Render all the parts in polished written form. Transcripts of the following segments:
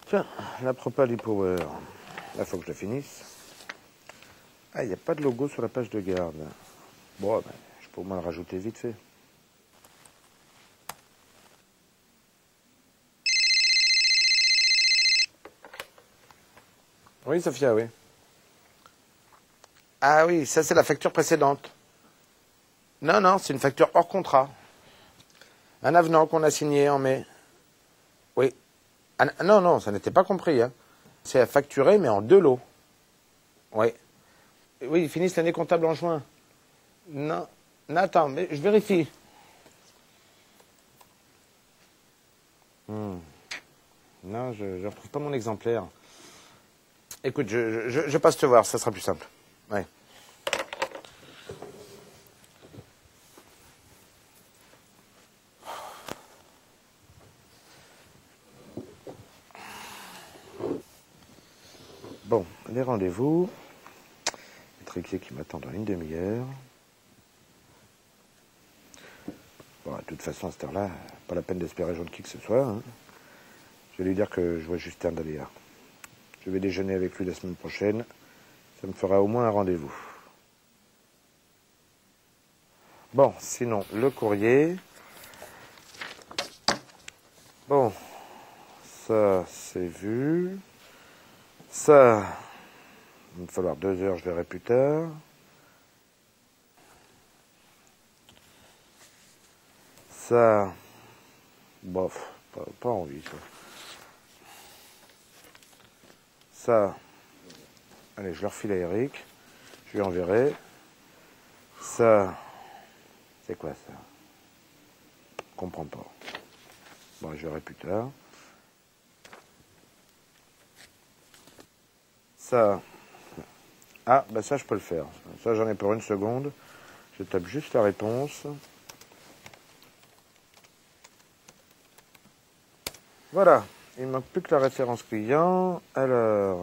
Tiens, la Propal e-Power. Là, il faut que je la finisse. Ah, il n'y a pas de logo sur la page de garde. Bon, ben, je peux au moins le rajouter vite fait. Oui, Sophia, oui. Ah oui, ça c'est la facture précédente. Non, non, c'est une facture hors contrat. Un avenant qu'on a signé en mai. Oui. Ah, non, non, ça n'était pas compris. Hein. C'est à facturer, mais en 2 lots. Oui. Oui, ils finissent l'année comptable en juin. Non. Non, attends, mais je vérifie. Non, je ne retrouve pas mon exemplaire. Écoute, je passe te voir, ça sera plus simple. Ouais. Bon, les rendez-vous. Les triquiers qui m'attendent dans une demi-heure. Bon, de toute façon, à cette heure-là, pas la peine d'espérer joindre qui que ce soit. Hein. Je vais lui dire que je vois Justin Daléa. Je vais déjeuner avec lui la semaine prochaine. Ça me fera au moins un rendez-vous. Bon, sinon, le courrier. Bon, ça, c'est vu. Ça, il va me falloir 2 heures, je verrai plus tard. Ça, bof, pas envie, ça. Ça, allez, je le refile à Eric. Je lui enverrai. Ça, c'est quoi ça? Je comprends pas. Bon, je verrai plus tard. Ça, ah, bah ça, je peux le faire. Ça, j'en ai pour 1 seconde. Je tape juste la réponse. Voilà, il ne manque plus que la référence client. Alors,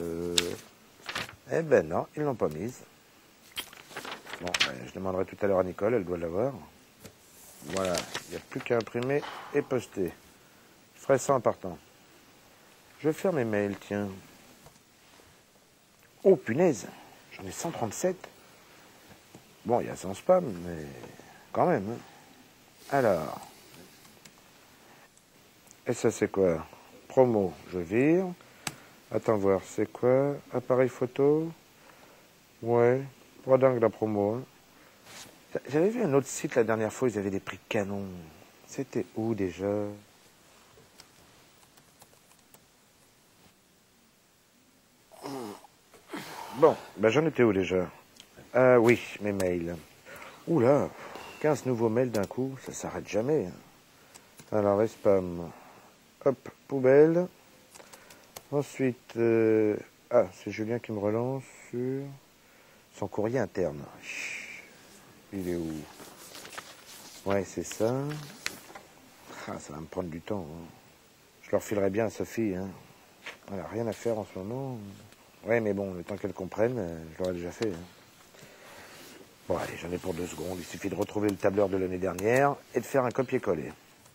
eh ben non, ils ne l'ont pas mise. Bon, je demanderai tout à l'heure à Nicole, elle doit l'avoir. Voilà, il n'y a plus qu'à imprimer et poster. Je ferai ça en partant. Je vais faire mes mails, tiens. Oh, punaise, j'en ai 137. Bon, il y a 100 spam, mais quand même. Hein. Alors, et ça c'est quoi? Promo, je vire. Attends voir, c'est quoi? Appareil photo? Ouais, pas dingue la promo. Hein. J'avais vu un autre site la dernière fois, ils avaient des prix canons. C'était où déjà? Bon, ben j'en étais où déjà? Ah oui, mes mails. Oula, 15 nouveaux mails d'un coup, ça s'arrête jamais. Hein. Alors, les spam. Hop, poubelle. Ensuite, ah, c'est Julien qui me relance sur son courrier interne. Il est où? Ouais, c'est ça. Ah, ça va me prendre du temps. Hein. Je leur filerai bien à Sophie. Hein. Elle n'a rien à faire en ce moment. Ouais, mais bon, le temps qu'elle comprenne, je l'aurais déjà fait. Hein. Bon, allez, j'en ai pour 2 secondes. Il suffit de retrouver le tableur de l'année dernière et de faire un copier-coller.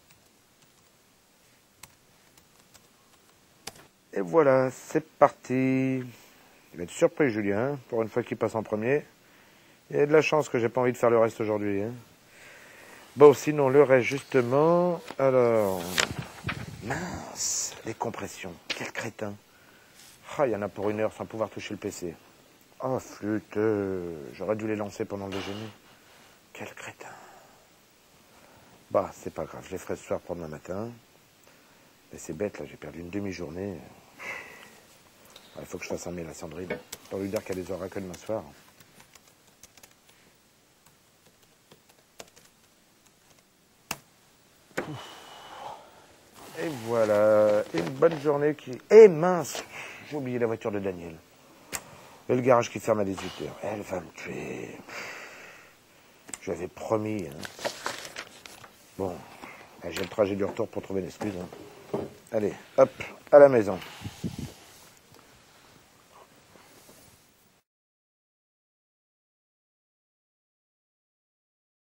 Et voilà, c'est parti. Il va être surpris, Julien, pour une fois qu'il passe en premier. Il y a de la chance que j'ai pas envie de faire le reste aujourd'hui. Hein. Bon, sinon, le reste, justement... Alors... Mince, les compressions. Quel crétin. Ah, il y en a pour 1 heure sans pouvoir toucher le PC. Oh, flûte. J'aurais dû les lancer pendant le déjeuner. Quel crétin. Bah, c'est pas grave. Je les ferai ce soir pour demain matin. Mais c'est bête, là. J'ai perdu une demi-journée. Il faut que je fasse un mail à Sandrine pour lui dire qu'elle les aura que demain soir. Et voilà, une bonne journée qui... Eh mince, j'ai oublié la voiture de Daniel. Et le garage qui ferme à 18h. Elle va me tuer. J'avais promis. Hein. Bon, j'ai le trajet du retour pour trouver une excuse. Hein. Allez, hop, à la maison.